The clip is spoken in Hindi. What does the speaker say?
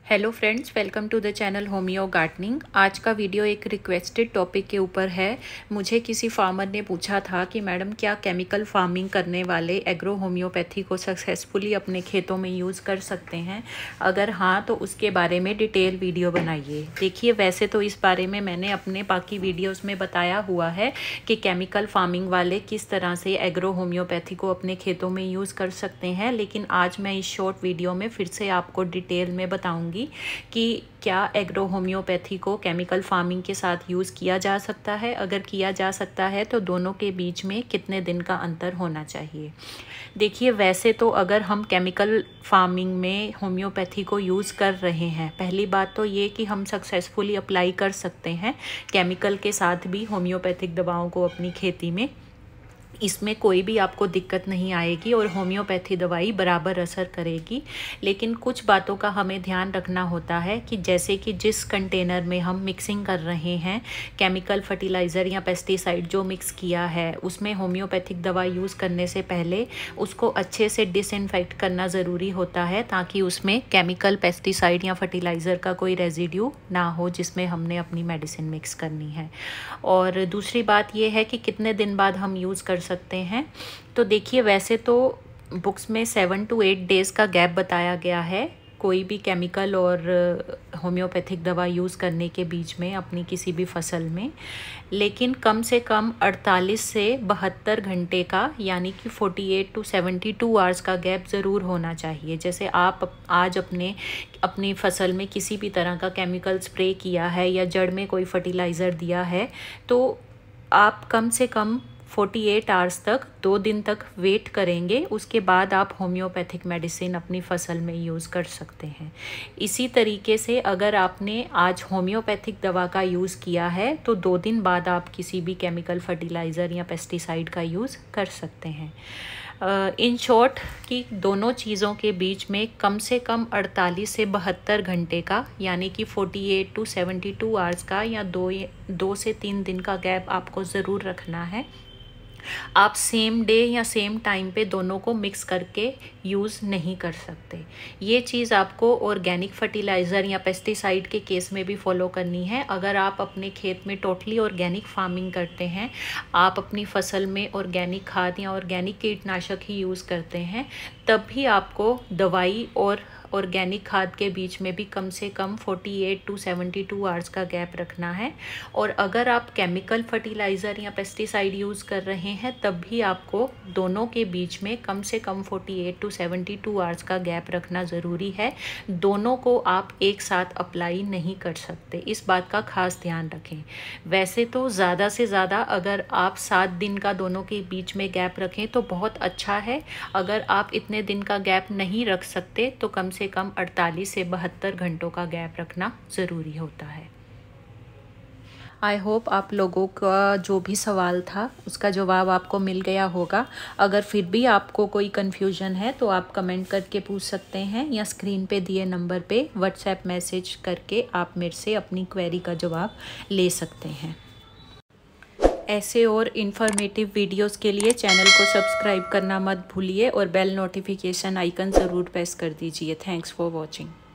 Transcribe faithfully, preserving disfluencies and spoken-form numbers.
Hello friends, welcome to the channel homeo gardening. आज का वीडियो एक रिक्वेस्टेड टॉपिक के ऊपर है। मुझे किसी फार्मर ने पूछा था कि मैडम क्या केमिकल फार्मिंग करने वाले एग्रो होम्योपैथी को सक्सेसफुली अपने खेतों में यूज़ कर सकते हैं? अगर हाँ तो उसके बारे में डिटेल वीडियो बनाइए। देखिए, वैसे तो इस बारे में मैंने अपने बाकी वीडियोज़ में बताया हुआ है कि केमिकल फार्मिंग वाले किस तरह से एग्रो होम्योपैथी को अपने खेतों में यूज़ कर सकते हैं, लेकिन आज मैं इस शॉर्ट वीडियो में फिर से आपको डिटेल में बताऊँगी कि क्या एग्रो होम्योपैथी को केमिकल फार्मिंग के साथ यूज़ किया जा सकता है। अगर किया जा सकता है तो दोनों के बीच में कितने दिन का अंतर होना चाहिए। देखिए, वैसे तो अगर हम केमिकल फार्मिंग में होम्योपैथी को यूज़ कर रहे हैं, पहली बात तो ये कि हम सक्सेसफुली अप्लाई कर सकते हैं केमिकल के साथ भी होम्योपैथिक दवाओं को अपनी खेती में। इसमें कोई भी आपको दिक्कत नहीं आएगी और होम्योपैथी दवाई बराबर असर करेगी। लेकिन कुछ बातों का हमें ध्यान रखना होता है कि जैसे कि जिस कंटेनर में हम मिक्सिंग कर रहे हैं केमिकल फर्टिलाइज़र या पेस्टिसाइड जो मिक्स किया है, उसमें होम्योपैथिक दवा यूज़ करने से पहले उसको अच्छे से डिसइंफेक्ट करना ज़रूरी होता है, ताकि उसमें केमिकल पेस्टिसाइड या फर्टिलाइज़र का कोई रेजिड्यू ना हो जिसमें हमने अपनी मेडिसिन मिक्स करनी है। और दूसरी बात यह है कि कितने दिन बाद हम यूज़ कर सकते हैं। तो देखिए, वैसे तो बुक्स में सेवन टू एट डेज़ का गैप बताया गया है कोई भी केमिकल और होम्योपैथिक दवा यूज़ करने के बीच में अपनी किसी भी फसल में, लेकिन कम से कम अड़तालीस से बहत्तर घंटे का, यानी कि अड़तालीस टू बहत्तर आवर्स का गैप ज़रूर होना चाहिए। जैसे आप आज अपने अपनी फसल में किसी भी तरह का केमिकल स्प्रे किया है या जड़ में कोई फर्टिलाइज़र दिया है, तो आप कम से कम अड़तालीस आवर्स तक, दो दिन तक वेट करेंगे, उसके बाद आप होम्योपैथिक मेडिसिन अपनी फसल में यूज़ कर सकते हैं। इसी तरीके से अगर आपने आज होम्योपैथिक दवा का यूज़ किया है तो दो दिन बाद आप किसी भी केमिकल फर्टिलाइज़र या पेस्टिसाइड का यूज़ कर सकते हैं। इन शॉर्ट कि दोनों चीज़ों के बीच में कम से कम अड़तालीस से बहत्तर घंटे का, यानी कि अड़तालीस टू बहत्तर आवर्स का या दो दो से तीन दिन का गैप आपको ज़रूर रखना है। आप सेम डे या सेम टाइम पे दोनों को मिक्स करके यूज़ नहीं कर सकते। ये चीज़ आपको ऑर्गेनिक फर्टिलाइज़र या पेस्टिसाइड के केस में भी फॉलो करनी है। अगर आप अपने खेत में टोटली ऑर्गेनिक फार्मिंग करते हैं, आप अपनी फसल में ऑर्गेनिक खाद या ऑर्गेनिक कीटनाशक ही यूज़ करते हैं, तब भी आपको दवाई और ऑर्गेनिक खाद के बीच में भी कम से कम अड़तालीस टू बहत्तर आवर्स का गैप रखना है। और अगर आप केमिकल फर्टिलाइज़र या पेस्टिसाइड यूज़ कर रहे हैं, तब भी आपको दोनों के बीच में कम से कम अड़तालीस टू बहत्तर आवर्स का गैप रखना ज़रूरी है। दोनों को आप एक साथ अप्लाई नहीं कर सकते, इस बात का खास ध्यान रखें। वैसे तो ज़्यादा से ज़्यादा अगर आप सात दिन का दोनों के बीच में गैप रखें तो बहुत अच्छा है। अगर आप इतने दिन का गैप नहीं रख सकते तो कम से कम अड़तालीस से बहत्तर घंटों का गैप रखना ज़रूरी होता है। आई होप आप लोगों का जो भी सवाल था उसका जवाब आपको मिल गया होगा। अगर फिर भी आपको कोई कन्फ्यूजन है तो आप कमेंट करके पूछ सकते हैं, या स्क्रीन पे दिए नंबर पे व्हाट्सएप मैसेज करके आप मेरे से अपनी क्वेरी का जवाब ले सकते हैं। ऐसे और इन्फॉर्मेटिव वीडियोस के लिए चैनल को सब्सक्राइब करना मत भूलिए और बेल नोटिफिकेशन आइकन ज़रूर प्रेस कर दीजिए। Thanks for watching.